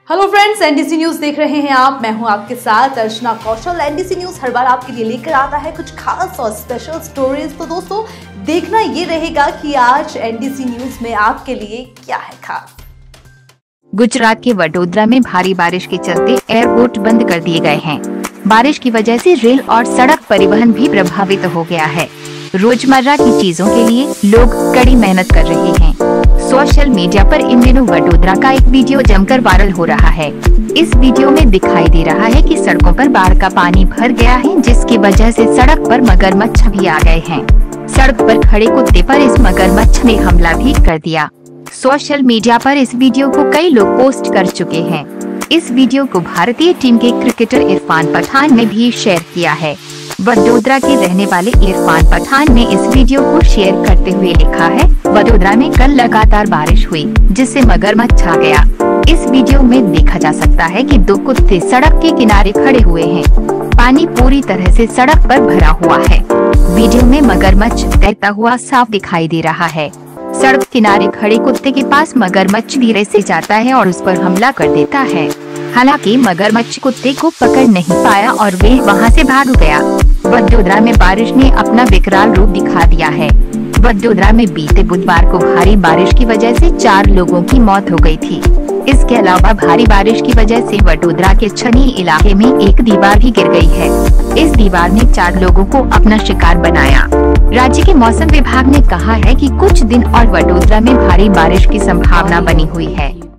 Hello friends, NDC news देख रहे हैं आप। मैं हूं आपके साथ अर्चना कौशल। एनडीसी न्यूज हर बार आपके लिए लेकर आता है कुछ खास और स्पेशल स्टोरीज। तो दोस्तों, देखना ये रहेगा कि आज एनडीसी न्यूज में आपके लिए क्या है खास। गुजरात के वडोदरा में भारी बारिश के चलते एयरपोर्ट बंद कर दिए गए हैं। बारिश की वजह से रेल और सड़क परिवहन भी प्रभावित हो गया है। रोजमर्रा की चीजों के लिए लोग कड़ी मेहनत कर रहे हैं। सोशल मीडिया पर इन दिनों वडोदरा का एक वीडियो जमकर वायरल हो रहा है। इस वीडियो में दिखाई दे रहा है कि सड़कों पर बाढ़ का पानी भर गया है, जिसकी वजह से सड़क पर मगरमच्छ भी आ गए हैं। सड़क पर खड़े कुत्ते पर इस मगरमच्छ ने हमला भी कर दिया। सोशल मीडिया पर इस वीडियो को कई लोग पोस्ट कर चुके हैं। इस वीडियो को भारतीय टीम के क्रिकेटर इरफान पठान ने भी शेयर किया है। वडोदरा के रहने वाले इरफान पठान ने इस वीडियो को शेयर करते हुए लिखा है, वडोदरा में कल लगातार बारिश हुई, जिससे मगरमच्छ आ गया। इस वीडियो में देखा जा सकता है कि दो कुत्ते सड़क के किनारे खड़े हुए हैं। पानी पूरी तरह से सड़क पर भरा हुआ है। वीडियो में मगरमच्छ तैरता हुआ साफ दिखाई दे रहा है। सड़क किनारे खड़े कुत्ते के पास मगरमच्छ धीरे से जाता है और उस पर हमला कर देता है। हालांकि मगरमच्छ कुत्ते को पकड़ नहीं पाया और वे वहां से भाग गया। वडोदरा में बारिश ने अपना विकराल रूप दिखा दिया है। वडोदरा में बीते बुधवार को भारी बारिश की वजह से 4 लोगों की मौत हो गई थी। इसके अलावा भारी बारिश की वजह से वडोदरा के छनी इलाके में एक दीवार भी गिर गई है। इस दीवार ने 4 लोगों को अपना शिकार बनाया। राज्य के मौसम विभाग ने कहा है कि कुछ दिन और वडोदरा में भारी बारिश की संभावना बनी हुई है।